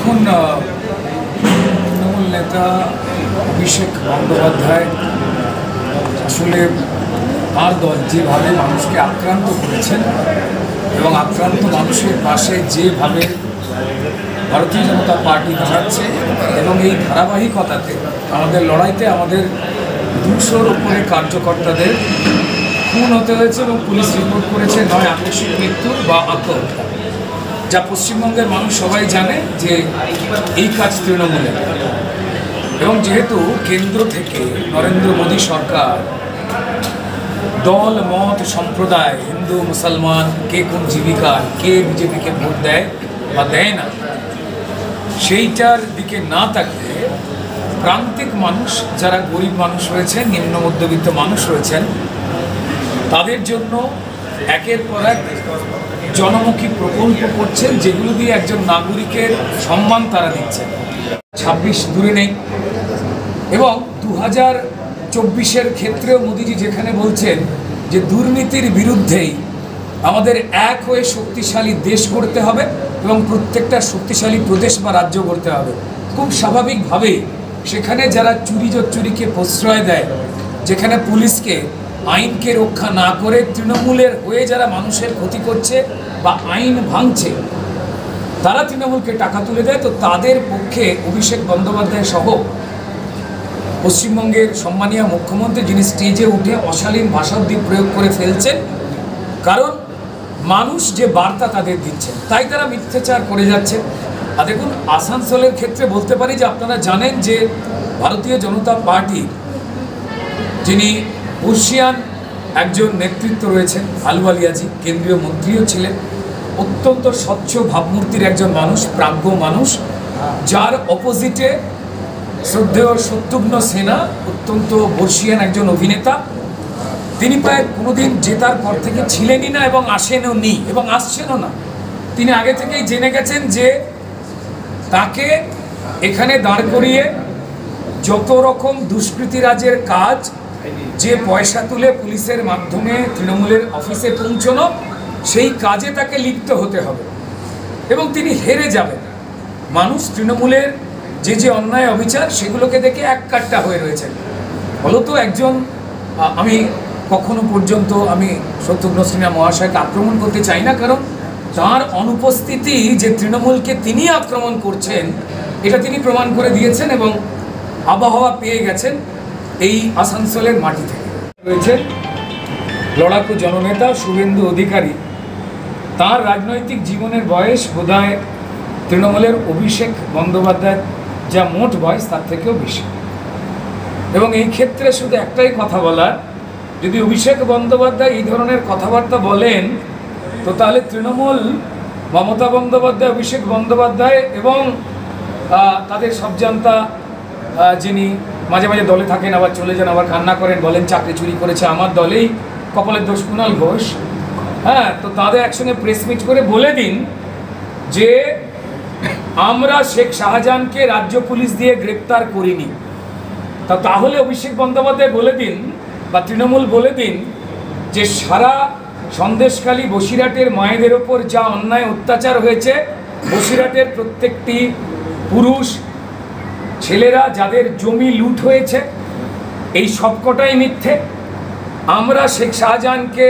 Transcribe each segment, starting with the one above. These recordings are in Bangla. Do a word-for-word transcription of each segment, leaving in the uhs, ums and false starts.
দেখুন, তৃণমূল নেতা অভিষেক বন্দ্যোপাধ্যায় আসলে তার দল যেভাবে মানুষকে আক্রান্ত করেছেন এবং আক্রান্ত মানুষের পাশে যেভাবে ভারতীয় জনতা পার্টি দাঁড়াচ্ছে এবং এই ধারাবাহিকতাতে আমাদের লড়াইতে আমাদের দুশোর উপরে কার্যকর্তাদের খুন হতে হয়েছে এবং পুলিশ রিপোর্ট করেছে নয় আকস্মিক মৃত্যু বা আত্মহত্যা, যা পশ্চিমবঙ্গের মানুষ সবাই জানে যে এই কাজ তৃণমূলের। এবং যেহেতু কেন্দ্র থেকে নরেন্দ্র মোদী সরকার দল মত সম্প্রদায় হিন্দু মুসলমান কে কোন জীবিকার কে বিজেপিকে ভোট দেয় বা দেয় না সেইটার দিকে না তাকিয়ে প্রান্তিক মানুষ যারা গরিব মানুষ রয়েছেন, নিম্ন মধ্যবিত্ত মানুষ রয়েছেন, তাদের জন্য একের পর এক জনমুখী প্রকল্প করছেন, যেগুলো দিয়ে একজন নাগরিকের সম্মান তারা দিচ্ছেন। ছাব্বিশ দূরে নেই এবং দু হাজার চব্বিশের ক্ষেত্রেও মোদিজি যেখানে বলছেন যে দুর্নীতির বিরুদ্ধেই আমাদের এক হয়ে শক্তিশালী দেশ গড়তে হবে এবং প্রত্যেকটা শক্তিশালী প্রদেশ বা রাজ্য গড়তে হবে, খুব স্বাভাবিকভাবেই সেখানে যারা চুরি চুরিকে প্রশ্রয় দেয়, যেখানে পুলিশকে আইনকে রক্ষা না করে তৃণমূলের হয়ে যারা মানুষের ক্ষতি করছে বা আইন ভাঙছে তারা তৃণমূলকে টাকা তুলে দেয়, তো তাদের পক্ষে অভিষেক বন্দ্যোপাধ্যায় সহ পশ্চিমবঙ্গের সম্মানীয় মুখ্যমন্ত্রী, যিনি স্টেজে উঠে অশালীন ভাষা অব্দি প্রয়োগ করে ফেলছেন, কারণ মানুষ যে বার্তা তাদের দিচ্ছেন তাই তারা মিথ্যাচার করে যাচ্ছে। আর দেখুন, আসানসোলের ক্ষেত্রে বলতে পারি যে আপনারা জানেন যে ভারতীয় জনতা পার্টি যিনি বর্ষিয়ান একজন নেতৃত্ব রয়েছেন, আলুওয়ালিয়াজি কেন্দ্রীয় মন্ত্রীও ছিলেন, অত্যন্ত স্বচ্ছ ভাবমূর্তির একজন মানুষ, প্রাজ্ঞ মানুষ, যার অপোজিটে শ্রদ্ধেয় শত্রুঘ্ন সিনহা অত্যন্ত বর্ষিয়ান একজন অভিনেতা। তিনি প্রায় কোনোদিন জেতার পর থেকে ছিলেনই না এবং আসেনও নি এবং আসছেনও না। তিনি আগে থেকেই জেনে গেছেন যে তাকে এখানে দাঁড় করিয়ে যত রকম দুষ্কৃতিরাজের কাজ, যে পয়সা তুলে পুলিশের মাধ্যমে তৃণমূলের অফিসে পৌঁছানো, সেই কাজে তাকে লিপ্ত হতে হবে এবং তিনি হেরে যাবেন। মানুষ তৃণমূলের যে যে অন্যায় অবিচার সেগুলোকে দেখে এক কাট্টা হয়ে রয়েছেন। ফলত একজন, আমি কখনো পর্যন্ত আমি শত্রুঘ্ন সিনহা মহাশয়কে আক্রমণ করতে চাই না, কারণ তার অনুপস্থিতি যে তৃণমূলকে তিনি আক্রমণ করছেন এটা তিনি প্রমাণ করে দিয়েছেন এবং আবহাওয়া পেয়ে গেছেন এই আসানসোলের মাটি থেকে। রয়েছে লড়াকু জননেতা শুভেন্দু অধিকারী, তার রাজনৈতিক জীবনের বয়স বোধহয় তৃণমূলের অভিষেক বন্দ্যোপাধ্যায় যা মোট বয়স তার থেকেও বেশি। এবং এই ক্ষেত্রে শুধু একটাই কথা বলার, যদি অভিষেক বন্দ্যোপাধ্যায় এই ধরনের কথাবার্তা বলেন তো তাহলে তৃণমূল মমতা বন্দ্যোপাধ্যায়, অভিষেক বন্দ্যোপাধ্যায় এবং তাদের সবজান্তা যিনি মাঝে মাঝে দলে থাকেন, আবার চলে যান, আবার কান্না করেন, বলেন চাকরি চুরি করেছে আমার দলেই, কপালের দোষ কুণাল ঘোষ, হ্যাঁ, তো তাদের একসঙ্গে প্রেস মিট করে বলে দিন যে আমরা শেখ শাহজাহানকে রাজ্য পুলিশ দিয়ে গ্রেপ্তার করিনি। তা তাহলে অভিষেক বন্দ্যোপাধ্যায় বলে দিন বা তৃণমূল বলে দিন যে সারা সন্দেশখালী বসিরহাটের মায়েদের ওপর যা অন্যায় অত্যাচার হয়েছে, বসিরহাটের প্রত্যেকটি পুরুষ ছেলেরা যাদের জমি লুট হয়েছে, এই সবকটাই মিথ্যে। আমরা শেখ শাহজাহানকে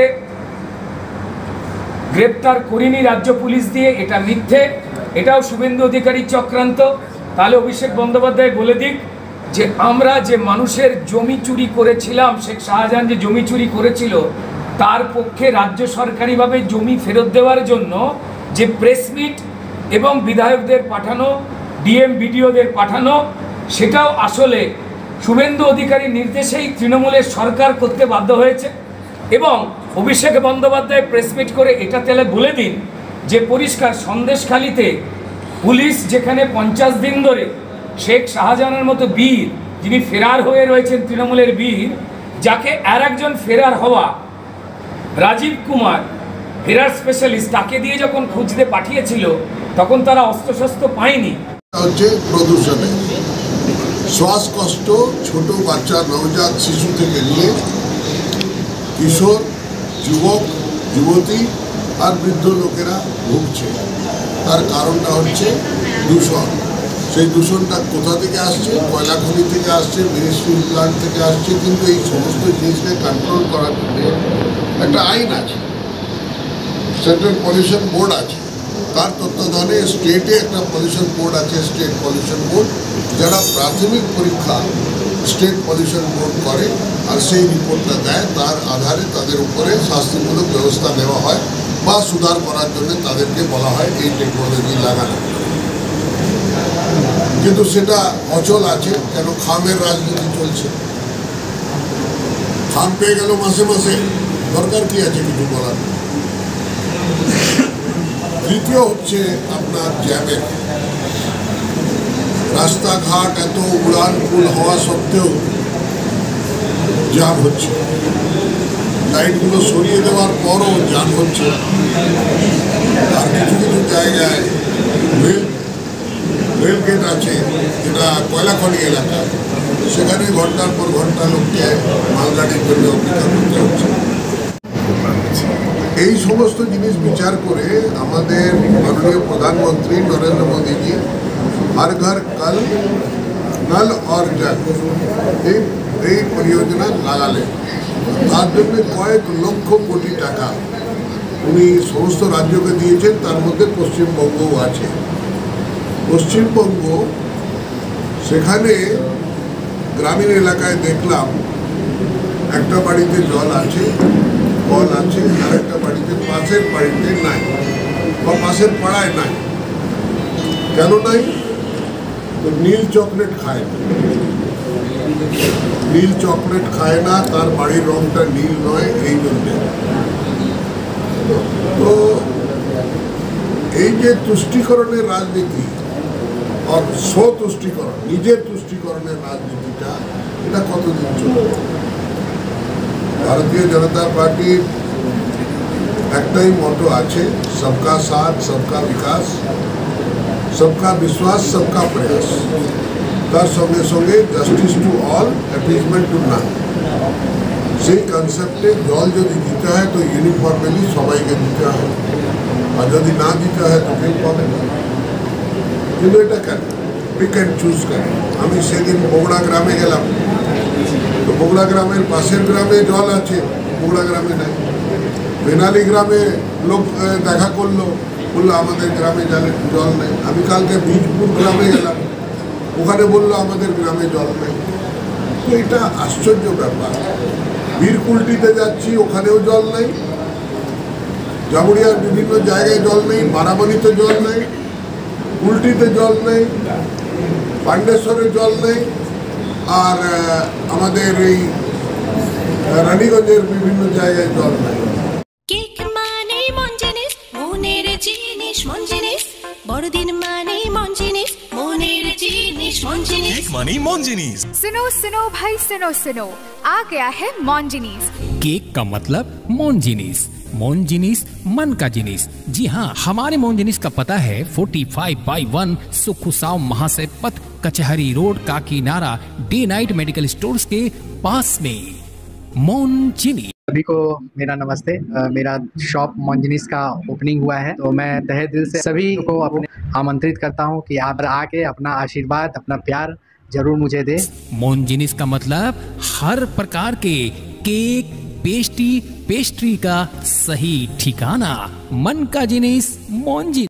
গ্রেপ্তার করিনি রাজ্য পুলিশ দিয়ে, এটা মিথ্যে, এটাও শুভেন্দু অধিকারীর চক্রান্ত। তাহলে অভিষেক বন্দ্যোপাধ্যায় বলে দিক যে আমরা যে মানুষের জমি চুরি করেছিলাম, শেখ শাহজাহান যে জমি চুরি করেছিল তার পক্ষে রাজ্য সরকারিভাবে জমি ফেরত দেওয়ার জন্য যে প্রেস মিট এবং বিধায়কদের পাঠানো, ডিএম বিডিওদের পাঠানো, সেটাও আসলে শুভেন্দু অধিকারীর নির্দেশেই তৃণমূলের সরকার করতে বাধ্য হয়েছে। এবং অভিষেক বন্দ্যোপাধ্যায় প্রেস মিট করে এটা তাহলে বলে দিন যে পরিষ্কার সন্দেশখালীতে পুলিশ যেখানে পঞ্চাশ দিন ধরে শেখ শাহজাহানের মতো বীর, যিনি ফেরার হয়ে রয়েছেন তৃণমূলের বীর, যাকে আর একজন ফেরার হওয়া রাজীব কুমার ফেরার স্পেশালিস্ট, তাকে দিয়ে যখন খুঁজতে পাঠিয়েছিল তখন তারা অস্ত্রশস্ত্র পায়নি। হচ্ছে প্রদূষণে শ্বাসকষ্ট, ছোট বাচ্চা নবজাত শিশু থেকে নিয়ে কিশোর, যুবক, যুবতী আর বৃদ্ধ লোকেরা ভুগছে। তার কারণটা হচ্ছে দূষণ। সেই দূষণটা কোথা থেকে আসছে? কয়লা খনি থেকে আসছে, মিনিস্ট্রি প্লান্ট থেকে আসছে। কিন্তু এই সমস্ত জিনিসকে কন্ট্রোল করার জন্য একটা আইন আছে, সেন্ট্রাল পলিউশন বোর্ড আছে, তার তত্ত্বাবধানে স্টেটে একটা পলিউশন বোর্ড আছে, স্টেট পলিউশন বোর্ড, যারা প্রাথমিক পরীক্ষা স্টেট পলিউশন বোর্ড করে আর সেই রিপোর্টটা দেয়, তার আধারে তাদের উপরে শাস্তিমূলক ব্যবস্থা নেওয়া হয় বা সুধার করার জন্য তাদেরকে বলা হয় এই টেকনোলজি লাগানো। কিন্তু সেটা অচল আছে, কেন? খামের রাজনীতি চলছে। খাম পেয়ে গেল মাসে মাসে, দরকার কি আছে কিছু বলার? তৃতীয় হচ্ছে আপনার জ্যামের। রাস্তাঘাট এত উড়ান পুল হওয়া সত্ত্বেও জ্যাম হচ্ছে, লাইটগুলো সরিয়ে দেওয়ার পরও জ্যাম হচ্ছে। আর কিছু কিছু জায়গায় রেল রেল গেট আছে, যেটা কয়লা খনি এলাকা, সেখানে ঘন্টার পর ঘন্টা লোককে মালগাড়ির জন্য অপেক্ষা করতে হচ্ছে। এই সমস্ত জিনিস বিচার করে আমাদের মাননীয় প্রধানমন্ত্রী নরেন্দ্র মোদীজি हर घर कल नल और जल এই এই পরিযোজনা লাগালেন। তার জন্য কয়েক লক্ষ কোটি টাকা উনি সমস্ত রাজ্যকে দিয়েছেন, তার মধ্যে পশ্চিমবঙ্গও আছে। পশ্চিমবঙ্গ সেখানে গ্রামীণ এলাকায় দেখলাম একটা বাড়িতে জল আছে, কল আছে, আর একটা বাড়িতে পাশের বাড়িতে নাই বা পাশের পাড়ায় নাই। কেন নাই? তো নীল চকলেট খায় না, নীল চকলেট খায় না, তার বাড়ির রংটা নীল নয়, এই জন্যে। তো এই যে তুষ্টিকরণের রাজনীতি, স্বতুষ্টিকরণ, নিজের তুষ্টিকরণের রাজনীতিটা, এটা কতদিন চলবে? ভারতীয় জনতা পার্টির একটাই মতো আছে, সবকা সাথ সবকা বিকাশ, सबका विश्वास सबका प्रयास। তার সঙ্গে সঙ্গে justice to all, appeasement to none. সেই কনসেপ্টে জল যদি দিতে হয় তো ইউনিফর্মলি সবাইকে দিতে হয়, আর যদি না দিতে হয় তো কেউ পাবে না। কিন্তু এটা কেন? পিক অ্যান্ড চুজ কেন? আমি সেদিন বগুড়া গ্রামে গেলাম, তো বগুড়া গ্রামের পাশের গ্রামে জল আছে, বগুড়া গ্রামে নাই। বেনালি গ্রামে লোক দেখা করলো, বললো আমাদের গ্রামে জলে জল নেই। আমি কালকে বীজপুর গ্রামে গেলাম, ওখানে বললো আমাদের গ্রামে জল নেই। তো এটা আশ্চর্য ব্যাপার। বীরকুলটিতে যাচ্ছি, ওখানেও জল নেই, জামুড়িয়ার বিভিন্ন জায়গায় জল নেই, বারাবণীতে জল নেই, কুলটিতে জল নেই, পাণ্ডেশ্বরে জল নেই, আর আমাদের এই রানীগঞ্জের বিভিন্ন জায়গায় জল নেই। বড়দিন মানে মন জিনিস, মনের জিনিস মন জিনিস, केक मानी मौन जिनिस। सुनो सुनो भाई सुनो सुनो, आ गया है मॉन्जिनीस। केक का मतलब मॉन्जिनीस। मॉन्जिनीस मन का जिनिस। जी हाँ, हमारे मॉन्जिनीस का पता है पैंतालीस बाई वन सुखुसाव महाशय पथ, Kachahari road, Kakinada, day night medical stores के पास में। मॉन्जिनीस। सभी को मेरा नमस्ते। मेरा शॉप मॉन्जिनीस का ओपनिंग हुआ है, तो मैं तहे दिल से सभी को अपने आमंत्रित करता हूं कि आप आके अपना आशीर्वाद, अपना प्यार जरूर मुझे दे। मॉन्जिनीस का मतलब हर प्रकार के केक, पेस्ट्री, पेस्ट्री का सही ठिकाना। मन का जिनिस मॉन्जिनीस।